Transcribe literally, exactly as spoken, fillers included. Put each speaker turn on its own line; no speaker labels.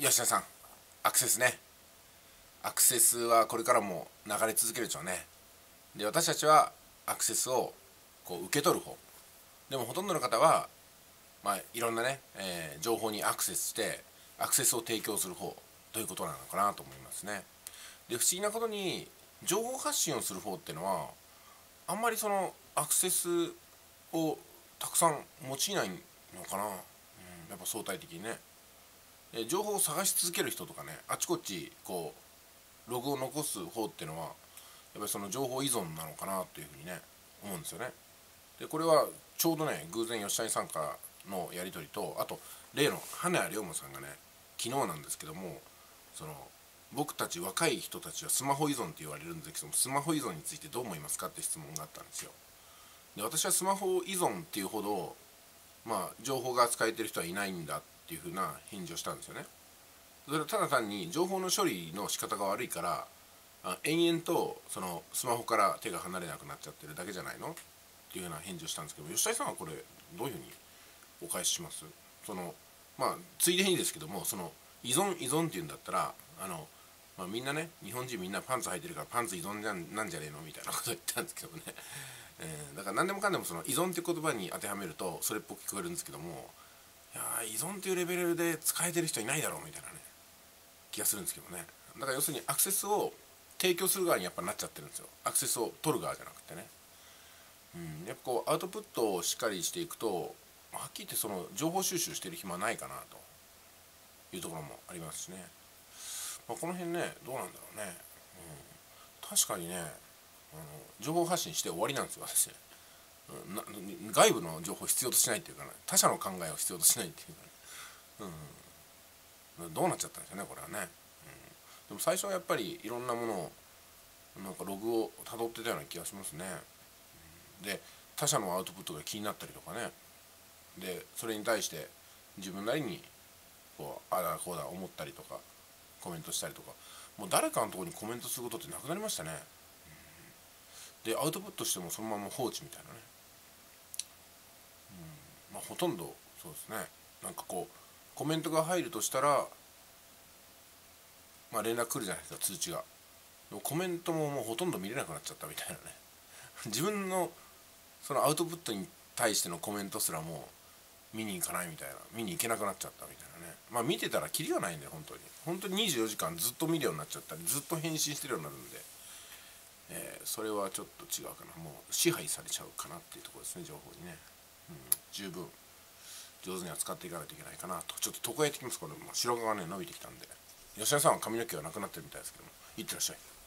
吉田さん、アクセスね。アクセスはこれからも流れ続けるでしょうね。で、私たちはアクセスをこう受け取る方。でもほとんどの方は、まあ、いろんなね、えー情報にアクセスして、アクセスを提供する方ということなのかなと思いますね。で、不思議なことに、情報発信をする方っていうのは、あんまりそのアクセスをたくさん用いないのかな。うん、やっぱ相対的にね。え情報を探し続ける人とかね、あちこちこうログを残す方っていうのはやっぱりその情報依存なのかなというふうにね思うんですよね。でこれはちょうどね偶然吉谷さんからのやり取りと、あと例の羽谷龍馬さんがね昨日なんですけども、その僕たち若い人たちはスマホ依存って言われるんですけども、スマホ依存についてどう思いますかって質問があったんですよ。で私はスマホ依存っていうほどまあ情報が扱えてる人はいないんだっていうふうな返事をしたんですよね。それはただ単に情報の処理の仕方が悪いからあ延々とそのスマホから手が離れなくなっちゃってるだけじゃないのっていうような返事をしたんですけど、吉田さんはこれどういうふうにお返しします？そのまあついでにですけども、その依存依存っていうんだったらあの、まあ、みんなね日本人みんなパンツ履いてるからパンツ依存じゃんなんじゃねえのみたいなことを言ったんですけどね、えー、だから何でもかんでもその依存って言葉に当てはめるとそれっぽく聞こえるんですけども、いや依存っていうレベルで使えてる人いないだろうみたいなね気がするんですけどね。だから要するにアクセスを提供する側にやっぱなっちゃってるんですよ。アクセスを取る側じゃなくてね。うん、やっぱこうアウトプットをしっかりしていくとはっきり言ってその情報収集してる暇はないかなというところもありますしね。まあ、この辺ねどうなんだろうね。うん、確かにねあの情報発信して終わりなんですよ私ね。うん、な外部の情報を必要としないっていうかね、他者の考えを必要としないっていうかね、うん、どうなっちゃったんですよねこれはね。うん、でも最初はやっぱりいろんなものをなんかログをたどってたような気がしますね。で他者のアウトプットが気になったりとかね、でそれに対して自分なりにこうああだこうだ思ったりとかコメントしたりとか、もう誰かのところにコメントすることってなくなりましたね。でアウトプットしてもそのまま放置みたいなね、うん、まあほとんどそうですね。なんかこうコメントが入るとしたらまあ連絡来るじゃないですか、通知が。でもコメントももうほとんど見れなくなっちゃったみたいなね自分のそのアウトプットに対してのコメントすらもう見に行かないみたいな、見に行けなくなっちゃったみたいなね。まあ見てたらキリがないんで本当に本当ににじゅうよじかんずっと見るようになっちゃったりずっと返信してるようになるんで、えー、それはちょっと違うかな。もう支配されちゃうかなっていうところですね、情報にね。うん、十分上手に扱っていかないといけないかなと。ちょっと床へ行ってきます。これもう白髪がね伸びてきたんで。吉田さんは髪の毛がなくなってるみたいですけども、いってらっしゃい。